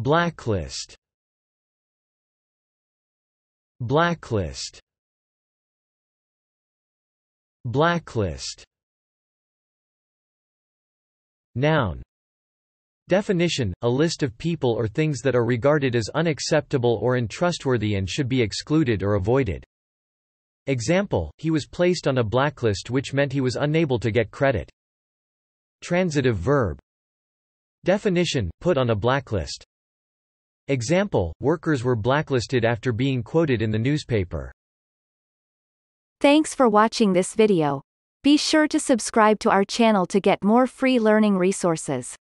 blacklist, blacklist, blacklist. Noun. Definition: a list of people or things that are regarded as unacceptable or untrustworthy and should be excluded or avoided. Example: he was placed on a blacklist, which meant he was unable to get credit. Transitive verb. Definition: put on a blacklist. Example: workers were blacklisted after being quoted in the newspaper. Thanks for watching this video. Be sure to subscribe to our channel to get more free learning resources.